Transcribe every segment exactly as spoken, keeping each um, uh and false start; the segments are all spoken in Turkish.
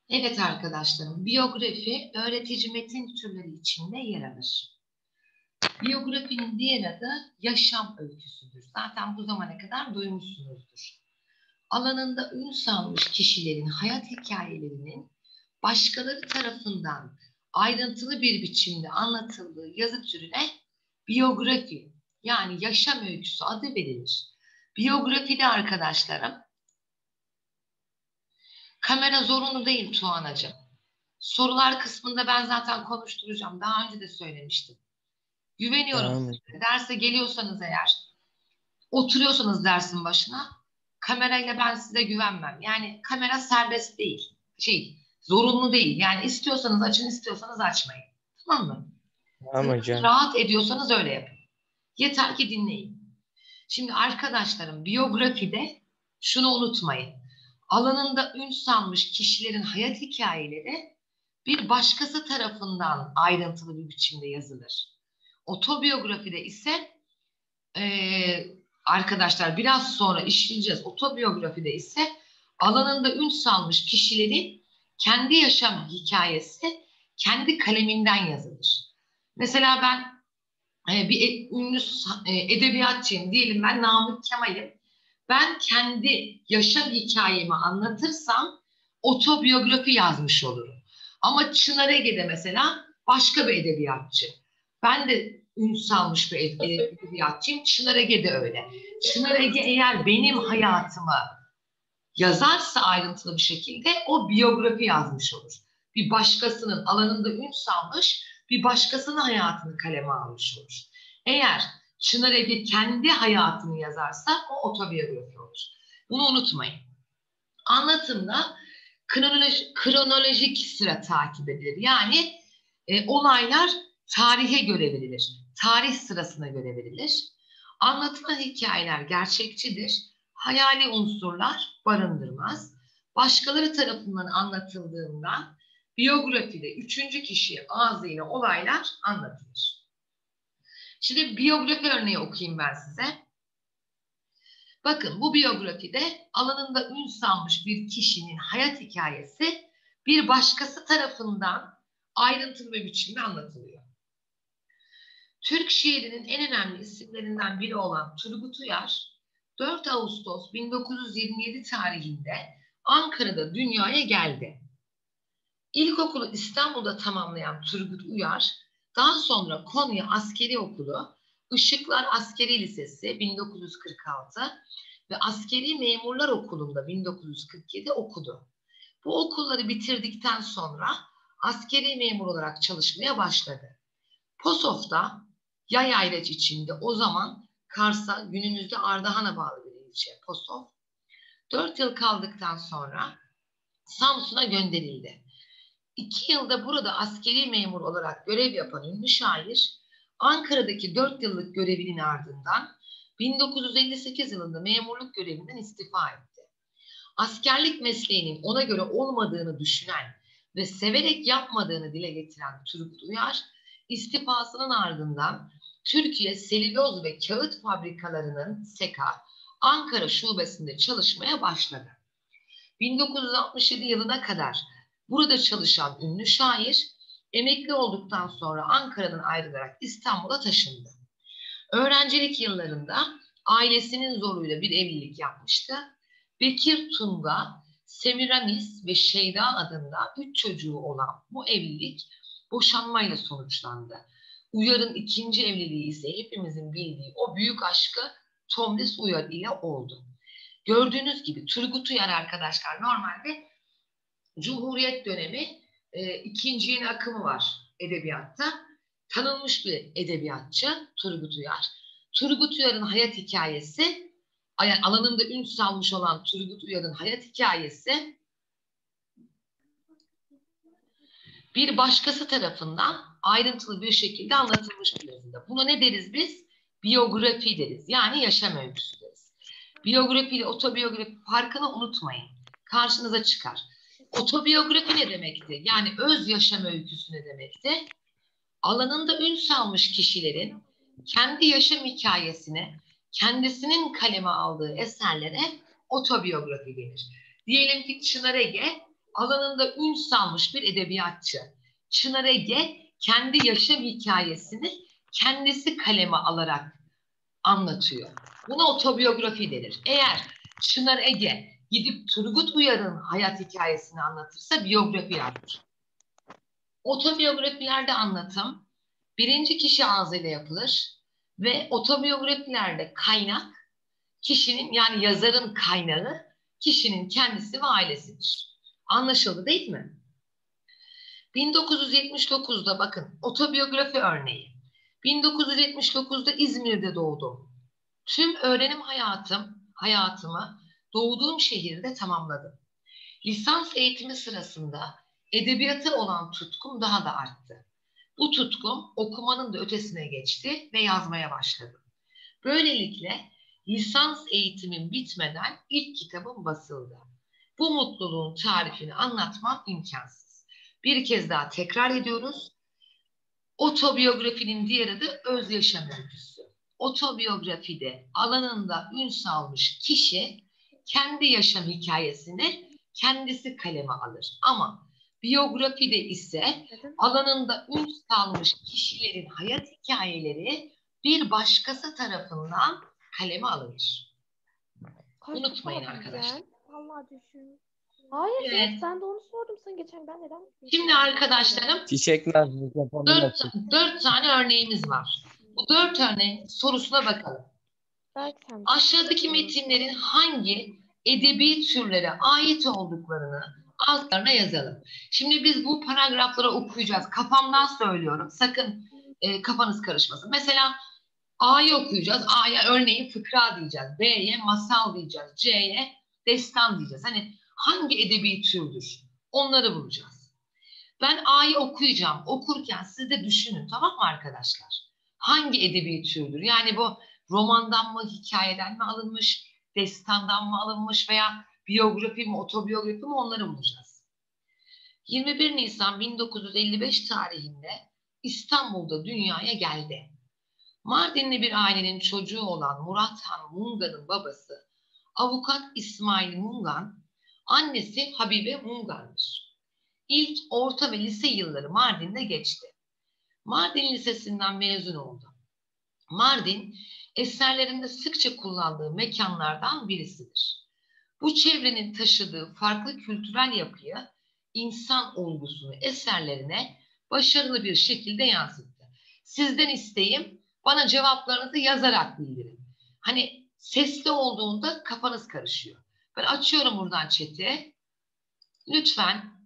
Evet arkadaşlarım, biyografi öğretici metin türleri içinde yer alır. Biyografinin diğer adı yaşam öyküsüdür. Zaten bu zamana kadar duymuşsunuzdur. Alanında ün salmış kişilerin hayat hikayelerinin başkaları tarafından ayrıntılı bir biçimde anlatıldığı yazı türüne biyografi, yani yaşam öyküsü adı verilir. Biyografide arkadaşlarım, kamera zorunlu değil Tuğanacığım. Sorular kısmında ben zaten konuşturacağım. Daha önce de söylemiştim. Güveniyorum Tamam. size. Derse geliyorsanız eğer, oturuyorsanız dersin başına, kamerayla ben size güvenmem. Yani kamera serbest değil. Şey, zorunlu değil. Yani istiyorsanız açın, istiyorsanız açmayın. Tamam mı? Siz Tamam hocam. rahat ediyorsanız öyle yapın. Yeter ki dinleyin. Şimdi arkadaşlarım, biyografide şunu unutmayın. Alanında ün salmış kişilerin hayat hikayeleri bir başkası tarafından ayrıntılı bir biçimde yazılır. Otobiyografide ise e, arkadaşlar biraz sonra işleyeceğiz. Otobiyografide ise alanında ün salmış kişilerin kendi yaşam hikayesi kendi kaleminden yazılır. Mesela ben e, bir e, ünlü e, edebiyatçıyım diyelim, ben Namık Kemal'im. Ben kendi yaşam hikayemi anlatırsam otobiyografi yazmış olurum. Ama Çınar Ege'de mesela başka bir edebiyatçı. Ben de ün salmış bir edebiyatçıyım. Çınar Ege de öyle. Çınar Ege eğer benim hayatımı yazarsa ayrıntılı bir şekilde o biyografi yazmış olur. Bir başkasının alanında ün salmış, bir başkasının hayatını kaleme almış olur. Eğer Çınar Ege kendi hayatını yazarsa o otobiyografi olur. Bunu unutmayın. Anlatımda kronoloji, kronolojik sıra takip edilir. Yani e, olaylar tarihe göre verilir. Tarih sırasına göre verilir. Anlatılan hikayeler gerçekçidir. Hayali unsurlar barındırmaz. Başkaları tarafından anlatıldığından biyografide üçüncü kişi ağzıyla olaylar anlatılır. Şimdi biyografi örneği okuyayım ben size. Bakın, bu biyografide alanında ün salmış bir kişinin hayat hikayesi bir başkası tarafından ayrıntılı bir biçimde anlatılıyor. Türk şiirinin en önemli isimlerinden biri olan Turgut Uyar, dört Ağustos bin dokuz yüz yirmi yedi tarihinde Ankara'da dünyaya geldi. İlkokulu İstanbul'da tamamlayan Turgut Uyar, daha sonra Konya Askeri Okulu, Işıklar Askeri Lisesi bin dokuz yüz kırk altı ve Askeri Memurlar Okulu'nda bin dokuz yüz kırk yedi okudu. Bu okulları bitirdikten sonra askeri memur olarak çalışmaya başladı. Posof'ta yay ayraç içinde, o zaman Kars'a, günümüzde Ardahan'a bağlı bir ilçe Posof. Dört yıl kaldıktan sonra Samsun'a gönderildi. İki yılda burada askeri memur olarak görev yapan ünlü şair, Ankara'daki dört yıllık görevinin ardından bin dokuz yüz elli sekiz yılında memurluk görevinden istifa etti. Askerlik mesleğinin ona göre olmadığını düşünen ve severek yapmadığını dile getiren Turgut Uyar, istifasının ardından Türkiye Selüloz ve Kağıt Fabrikalarının SEKA Ankara Şubesi'nde çalışmaya başladı. bin dokuz yüz altmış yedi yılına kadar burada çalışan ünlü şair, emekli olduktan sonra Ankara'dan ayrılarak İstanbul'a taşındı. Öğrencilik yıllarında ailesinin zoruyla bir evlilik yapmıştı. Bekir Tunga, Semiramis ve Şeyda adında üç çocuğu olan bu evlilik boşanmayla sonuçlandı. Uyar'ın ikinci evliliği ise hepimizin bildiği o büyük aşkı Tomris Uyar ile oldu. Gördüğünüz gibi Turgut Uyar arkadaşlar normalde Cumhuriyet dönemi e, ikinci yeni akımı var edebiyatta. Tanınmış bir edebiyatçı Turgut Uyar. Turgut Uyar'ın hayat hikayesi, yani alanında ün salmış olan Turgut Uyar'ın hayat hikayesi bir başkası tarafından ayrıntılı bir şekilde anlatılmış bir yazıda. Buna ne deriz biz? Biyografi deriz. Yani yaşam öyküsü deriz. Biyografi ile otobiyografi farkını unutmayın. Karşınıza çıkar. Otobiyografi ne demekti? Yani öz yaşam öyküsü ne demekti? Alanında ün salmış kişilerin kendi yaşam hikayesini, kendisinin kaleme aldığı eserlere otobiyografi denir. Diyelim ki Çınar Ege alanında ün salmış bir edebiyatçı. Çınar Ege kendi yaşam hikayesini kendisi kaleme alarak anlatıyor. Buna otobiyografi denir. Eğer Çınar Ege gidip Turgut Uyar'ın hayat hikayesini anlatırsa biyografi yazmış. Otobiyografilerde anlatım birinci kişi ağzıyla yapılır ve otobiyografilerde kaynak kişinin, yani yazarın kaynağı kişinin kendisi ve ailesidir. Anlaşıldı değil mi? bin dokuz yüz yetmiş dokuzda bakın otobiyografi örneği. bin dokuz yüz yetmiş dokuzda İzmir'de doğdum. Tüm öğrenim hayatım, hayatımı doğduğum şehirde tamamladım. Lisans eğitimi sırasında edebiyata olan tutkum daha da arttı. Bu tutkum okumanın da ötesine geçti ve yazmaya başladım. Böylelikle lisans eğitimim bitmeden ilk kitabım basıldı. Bu mutluluğun tarifini anlatmam imkansız. Bir kez daha tekrar ediyoruz. Otobiyografinin diğer adı öz yaşam öyküsü. Otobiyografide alanında ün salmış kişi kendi yaşam hikayesini kendisi kaleme alır. Ama biyografide ise alanında ün salmış kişilerin hayat hikayeleri bir başkası tarafından kaleme alınır. Kaç Unutmayın defa arkadaşlar. diyeceksin? Vallahi düşün. Hayır, Evet. evet. Ben de onu sordum sana geçen. Ben neden? Şimdi arkadaşlarım Çiçekler mikrofonun dört, açık. dört tane örneğimiz var. Bu dört örneğin sorusuna bakalım. Belki sen de. Aşağıdaki metinlerin hangi edebi türlere ait olduklarını altlarına yazalım. Şimdi biz bu paragrafları okuyacağız. Kafamdan söylüyorum. Sakın e, kafanız karışmasın. Mesela A'yı okuyacağız. A'ya örneğin fıkra diyeceğiz. B'ye masal diyeceğiz. C'ye destan diyeceğiz. Hani hangi edebi türdür? Onları bulacağız. Ben A'yı okuyacağım. Okurken siz de düşünün, tamam mı arkadaşlar? Hangi edebi türdür? Yani bu romandan mı, hikayeden mi alınmış, destandan mı alınmış veya biyografi mi, otobiyografi mi, onları bulacağız. yirmi bir Nisan bin dokuz yüz elli beş tarihinde İstanbul'da dünyaya geldi. Mardinli bir ailenin çocuğu olan Murat Han Mungan'ın babası avukat İsmail Mungan, annesi Habibe Mungan'dır. İlk, orta ve lise yılları Mardin'de geçti. Mardin Lisesi'nden mezun oldu. Mardin, eserlerinde sıkça kullandığı mekanlardan birisidir. Bu çevrenin taşıdığı farklı kültürel yapıyı, insan olgusunu eserlerine başarılı bir şekilde yansıttı. Sizden isteğim, bana cevaplarınızı yazarak bildirin. Hani sesli olduğunda kafanız karışıyor. Ben açıyorum buradan chat'i. Lütfen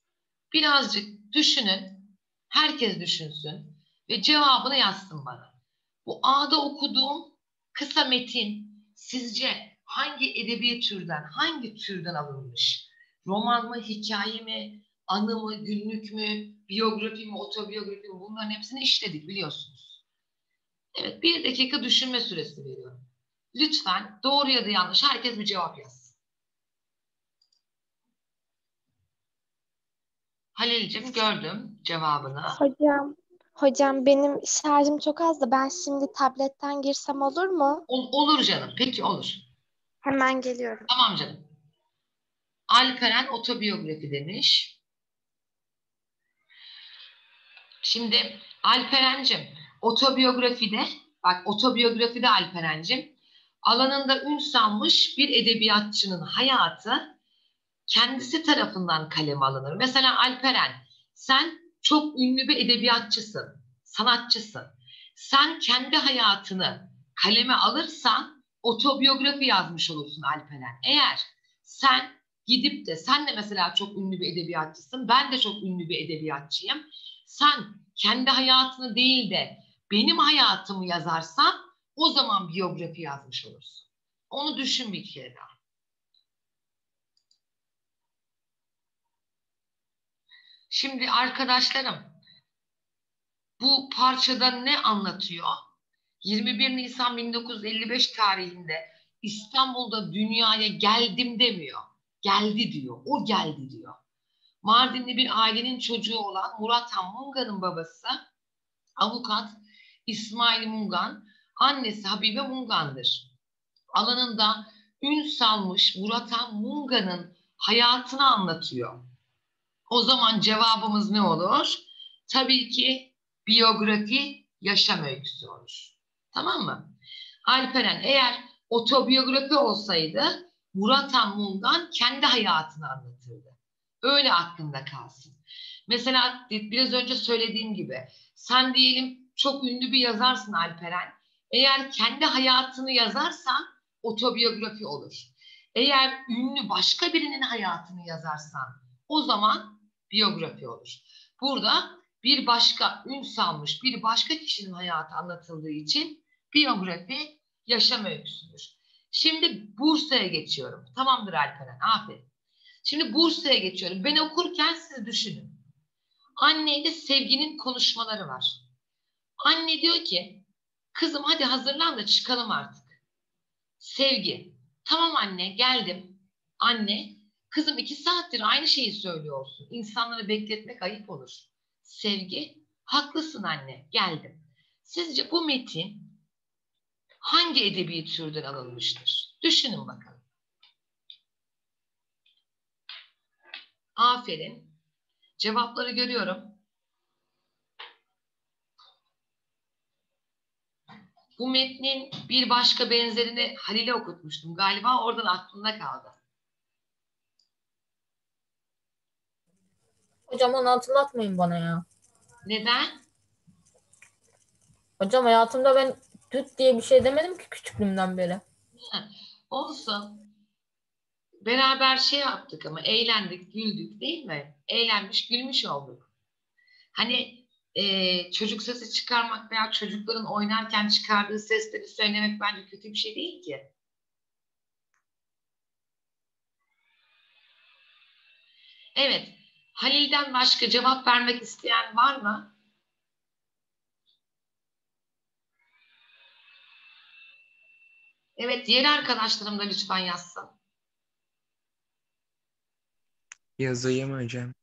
birazcık düşünün, herkes düşünsün ve cevabını yazsın bana. Bu A'da okuduğum kısa metin sizce hangi edebi türden, hangi türden alınmış? Roman mı, hikaye mi, anı mı, günlük mü, biyografi mi, otobiyografi mi? Bunların hepsini işledik biliyorsunuz. Evet, bir dakika düşünme süresi veriyorum. Lütfen doğru ya da yanlış herkes bir cevap yazsın. Halil'cim gördüm cevabını. Hocam, hocam benim şarjım çok az da ben şimdi tabletten girsem olur mu? Ol, olur canım. Peki olur. Hemen geliyorum. Tamam canım. Alperen otobiyografi demiş. Şimdi Alperen'cim otobiyografide, bak otobiyografide Alperen'cim alanında ün salmış bir edebiyatçının hayatı kendisi tarafından kaleme alınır. Mesela Alperen, sen çok ünlü bir edebiyatçısın, sanatçısın. Sen kendi hayatını kaleme alırsan otobiyografi yazmış olursun Alperen. Eğer sen gidip de, sen de mesela çok ünlü bir edebiyatçısın, ben de çok ünlü bir edebiyatçıyım. Sen kendi hayatını değil de benim hayatımı yazarsan o zaman biyografi yazmış olursun. Onu düşün bir kere daha. Şimdi arkadaşlarım, bu parçada ne anlatıyor? yirmi bir Nisan bin dokuz yüz elli beş tarihinde İstanbul'da dünyaya geldim demiyor. Geldi diyor. O geldi diyor. Mardinli bir ailenin çocuğu olan Murat Han Mungan'ın babası avukat İsmail Mungan, annesi Habibe Mungan'dır. Alanında ün salmış Murat Han Mungan'ın hayatını anlatıyor. O zaman cevabımız ne olur? Tabii ki biyografi, yaşam öyküsü olur. Tamam mı? Alperen, eğer otobiyografi olsaydı Murat Han Mungan kendi hayatını anlatırdı. Öyle aklında kalsın. Mesela biraz önce söylediğim gibi sen diyelim çok ünlü bir yazarsın Alperen. Eğer kendi hayatını yazarsan otobiyografi olur. Eğer ünlü başka birinin hayatını yazarsan o zaman biyografi olur. Burada bir başka ün salmış bir başka kişinin hayatı anlatıldığı için biyografi yaşam öyküsüdür. Şimdi Bursa'ya geçiyorum. Tamamdır Alperen, aferin. Şimdi Bursa'ya geçiyorum. Ben okurken siz düşünün. Anne ile Sevgi'nin konuşmaları var. Anne diyor ki, kızım hadi hazırlan da çıkalım artık. Sevgi, tamam anne geldim. Anne, kızım iki saattir aynı şeyi söylüyorsun. İnsanları bekletmek ayıp olur. Sevgi, haklısın anne, geldim. Sizce bu metin hangi edebi türden alınmıştır? Düşünün bakalım. Aferin. Cevapları görüyorum. Bu metnin bir başka benzerini Halil'e okutmuştum. Galiba oradan aklımda kaldı. Hocam onu hatırlatmayın bana ya. Neden? Hocam hayatımda ben düt diye bir şey demedim ki küçüklüğümden beri. Ha, olsun. Beraber şey yaptık ama eğlendik, güldük değil mi? Eğlenmiş, gülmüş olduk. Hani e, çocuk sesi çıkarmak veya çocukların oynarken çıkardığı sesleri söylemek bence kötü bir şey değil ki. Evet, Halil'den başka cevap vermek isteyen var mı? Evet, diğer arkadaşlarım da lütfen yazsın. Yazayım hocam.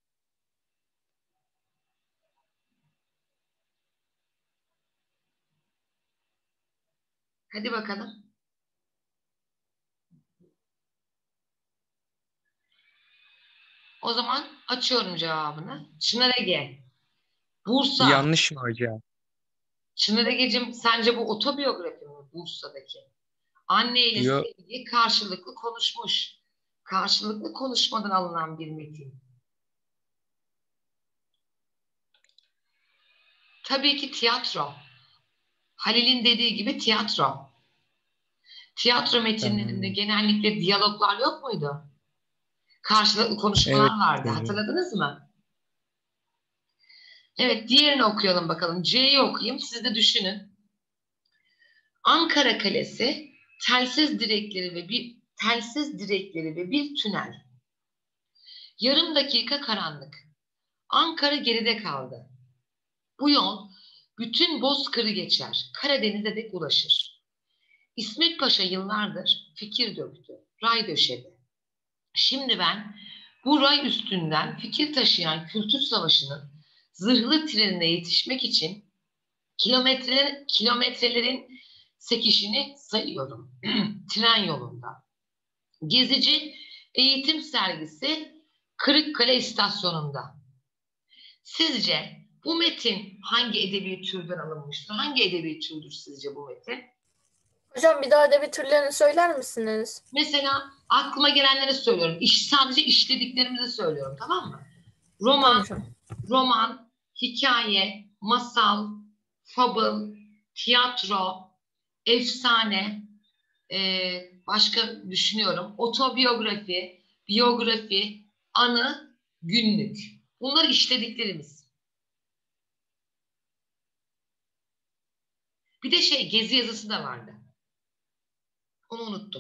Hadi bakalım. O zaman açıyorum cevabını. Çınar Ege. Bursa. Yanlış mı hocam? Çınar Ege'cim sence bu otobiyografi mi Bursa'daki? Anne ile Yok. Sevgi karşılıklı konuşmuş. Karşılıklı konuşmadan alınan bir metin. Tabii ki tiyatro. Halil'in dediği gibi tiyatro. Tiyatro metinlerinde Tamam. genellikle diyaloglar yok muydu? Karşılıklı konuşmalar Evet vardı. hocam. Hatırladınız mı? Evet, diğerini okuyalım bakalım. C'yi okuyayım, siz de düşünün. Ankara Kalesi, telsiz direkleri ve bir telsiz direkleri ve bir tünel. Yarım dakika karanlık. Ankara geride kaldı. Bu yol bütün Bozkır'ı geçer, Karadeniz'e dek ulaşır. İsmet Paşa yıllardır fikir döktü, ray döşedi. Şimdi ben bu ray üstünden fikir taşıyan Kültür Savaşı'nın zırhlı trenine yetişmek için kilometreler, kilometrelerin sekişini sayıyorum. Tren yolunda. Gezici eğitim sergisi Kırıkkale istasyonunda. Sizce bu metin hangi edebi türden alınmıştır? Hangi edebi türdür sizce bu metin? Hocam bir daha edebi türlerini söyler misiniz? Mesela aklıma gelenleri söylüyorum. İş, sadece işlediklerimizi söylüyorum, tamam mı? Tamam Roman, hocam. roman, hikaye, masal, fable, tiyatro, efsane, e, başka düşünüyorum. Otobiyografi, biyografi, anı, günlük. Bunlar işlediklerimiz. Bir de şey gezi yazısı da vardı. Onu unuttum.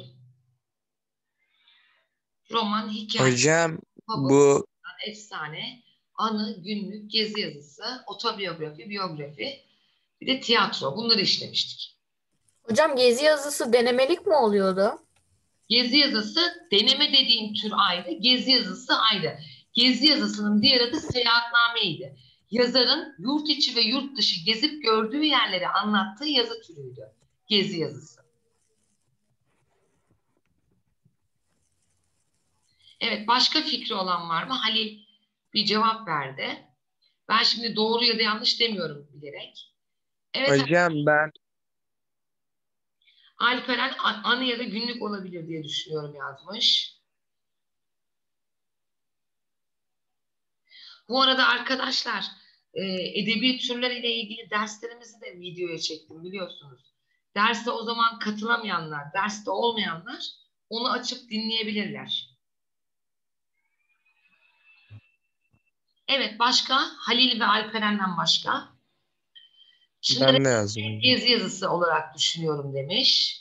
Roman, hikaye, Hocam fable, bu efsane, anı, günlük, gezi yazısı, otobiyografi, biyografi, bir de tiyatro. Bunları işlemiştik. Hocam gezi yazısı denemelik mi oluyordu? Gezi yazısı, deneme dediğim tür ayrı, gezi yazısı ayrı. Gezi yazısının diğer adı seyahatnameydi. Yazarın yurt içi ve yurt dışı gezip gördüğü yerleri anlattığı yazı türüydü. Gezi yazısı. Evet, başka fikri olan var mı? Halil bir cevap verdi. Ben şimdi doğru ya da yanlış demiyorum bilerek. Evet, Hocam ben Alperen a- anı ya da günlük olabilir diye düşünüyorum yazmış. Bu arada arkadaşlar e, edebi türleriyle ilgili derslerimizi de videoya çektim biliyorsunuz. Derste o zaman katılamayanlar, derste olmayanlar onu açıp dinleyebilirler. Evet, başka? Halil ve Alperen'den başka? Çınar'ı ben de yazdım hocam. gezi yazısı olarak düşünüyorum demiş.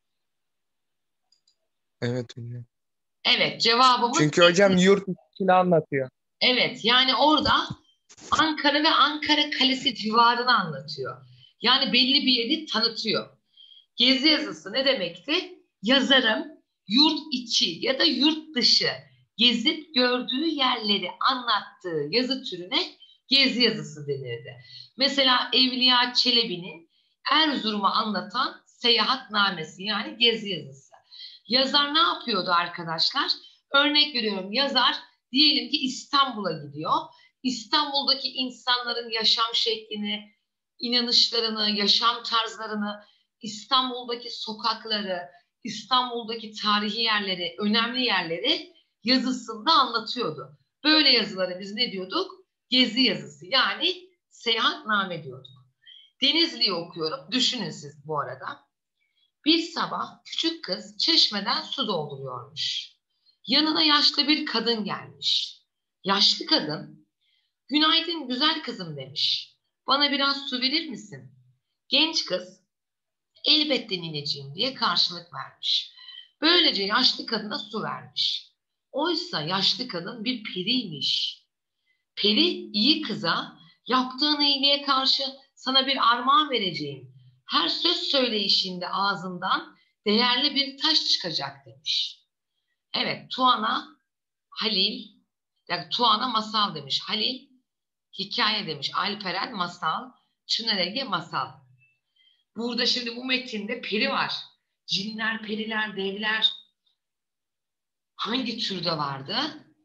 Evet hocam. Evet, cevabımız Çünkü hocam yurt içini anlatıyor. evet. Yani orada Ankara ve Ankara Kalesi civarını anlatıyor. Yani belli bir yeri tanıtıyor. Gezi yazısı ne demekti? Yazarın yurt içi ya da yurt dışı gezip gördüğü yerleri anlattığı yazı türüne gezi yazısı denirdi. Mesela Evliya Çelebi'nin Erzurum'u anlatan seyahatnamesi yani gezi yazısı. Yazar ne yapıyordu arkadaşlar? Örnek veriyorum, yazar diyelim ki İstanbul'a gidiyor. İstanbul'daki insanların yaşam şeklini, inanışlarını, yaşam tarzlarını, İstanbul'daki sokakları, İstanbul'daki tarihi yerleri, önemli yerleri yazısında anlatıyordu. Böyle yazılara biz ne diyorduk? Gezi yazısı yani seyahatname diyorduk. Denizli'yi okuyorum. Düşünün siz bu arada. Bir sabah küçük kız çeşmeden su dolduruyormuş. Yanına yaşlı bir kadın gelmiş. Yaşlı kadın, "Günaydın güzel kızım," demiş. "Bana biraz su verir misin?" Genç kız, "Elbette nineciğim," diye karşılık vermiş. Böylece yaşlı kadına su vermiş. Oysa yaşlı kadın bir periymiş. Peri iyi kıza, "Yaptığın iyiliğe karşı sana bir armağan vereceğim. Her söz söyleyişinde ağzından değerli bir taş çıkacak," demiş. Evet, Tuana Halil, yani Tuana masal demiş. Halil hikaye demiş. Alperen masal, Çınar Ege masal. Burada şimdi bu metinde peri var. Cinler, periler, devler hangi türde vardı?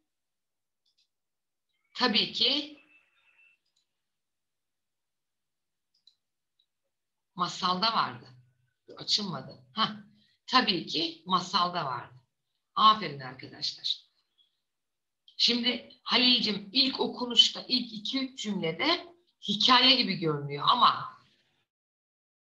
Tabii ki masalda vardı. Açılmadı. Hah, tabii ki masalda vardı. Aferin arkadaşlar. Şimdi Halil'cim ilk okunuşta ilk iki üç cümlede hikaye gibi görünüyor ama